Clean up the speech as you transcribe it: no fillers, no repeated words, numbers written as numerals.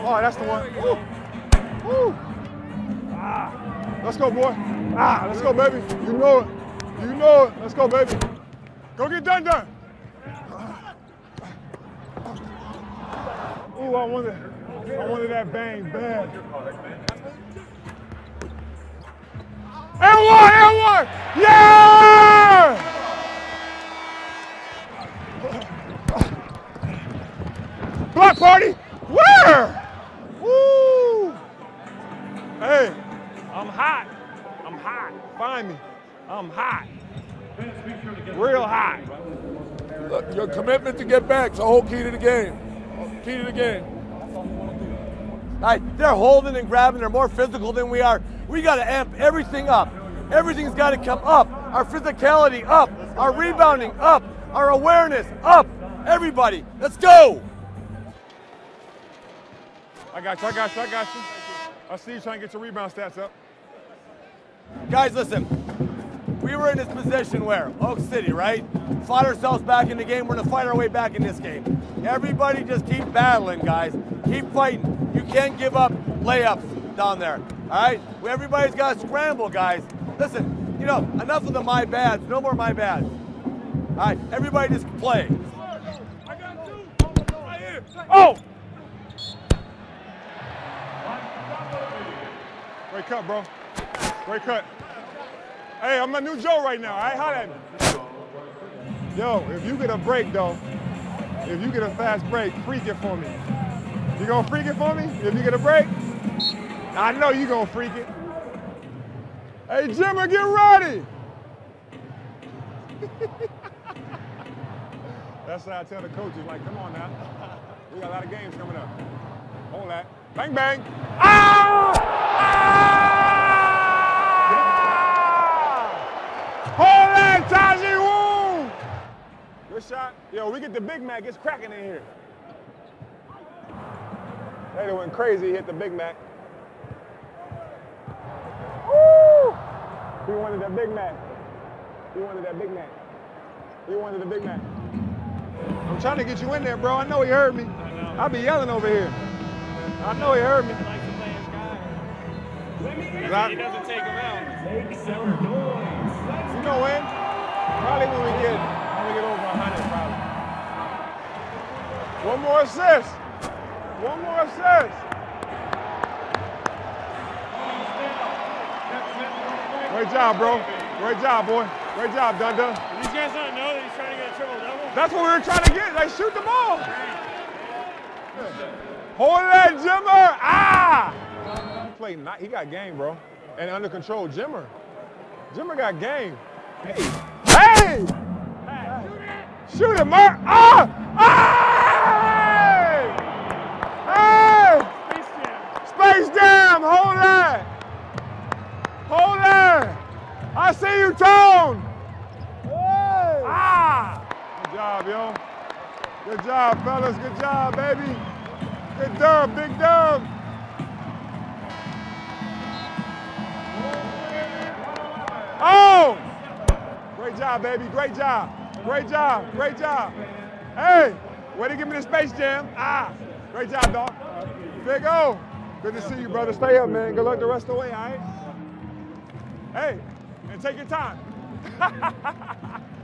Oh, that's the one. Woo. Woo. Ah. Let's go, boy. Ah, let's go, baby. You know it. You know it. Let's go, baby. Go get done. Ooh, I wanted that bang bad. And one! Yeah! Block party! Where? Woo! Hey, I'm hot. Find me. I'm hot. Real hot. Look, your commitment to get back is the whole key to the game. Key to the game. All right, they're holding and grabbing. They're more physical than we are. We got to amp everything up. Everything's got to come up. Our physicality up. Our rebounding up. Our awareness up. Everybody, let's go. I got you. I see you trying to get your rebound stats up. Guys, listen. We were in this position where? Oak City, right? Fought ourselves back in the game. We're going to fight our way back in this game. Everybody just keep battling, guys. Keep fighting. You can't give up layups down there, all right? Everybody's got to scramble, guys. Listen, you know, enough of the my bads. No more my bads. All right, everybody just play. I got two. Right here. Oh! Great cut, bro. Great cut. Hey, I'm a new Joe right now, all right? Holla at me. Yo, if you get a break, though, if you get a fast break, freak it for me. You gonna freak it for me if you get a break? I know you gonna freak it. Hey, Jimmer, get ready. That's how I tell the coaches, like, come on now. We got a lot of games coming up. Hold that. Bang, bang. Ah! Hold that, Taji Woo! Good shot. Yo, we get the Big Mac. It's cracking in here. They went crazy, hit the Big Mac. Woo! He wanted that Big Mac. He wanted that Big Mac. He wanted the Big Mac. I'm trying to get you in there, bro. I know he heard me. I be yelling over here. I know he heard me. He likes to play his guy. He doesn't take him out. You know when? Probably when we get over 100, probably. One more assist. One more assist. Great job, bro. Great job, boy. Great job, Dunda. These guys don't know that he's trying to get a triple-double? That's what we were trying to get. Like, shoot the ball. Hold that, Jimmer. Ah! He got game, bro. And under control, Jimmer. Jimmer got game. Hey! Hey! Shoot it, Mark! Ah! Hey! Hey! Space Jam! Hold that! Hold that! I see you, Tone! Hey! Ah! Good job, yo. Good job, fellas. Good job, baby. Good dub, big dub. Oh! Great job, baby. Great job. Great job. Great job. Hey, way to give me the Space Jam. Ah, great job, dog. Big O. Good to see you, brother. Stay up, man. Good luck the rest of the way, all right? Hey, and take your time.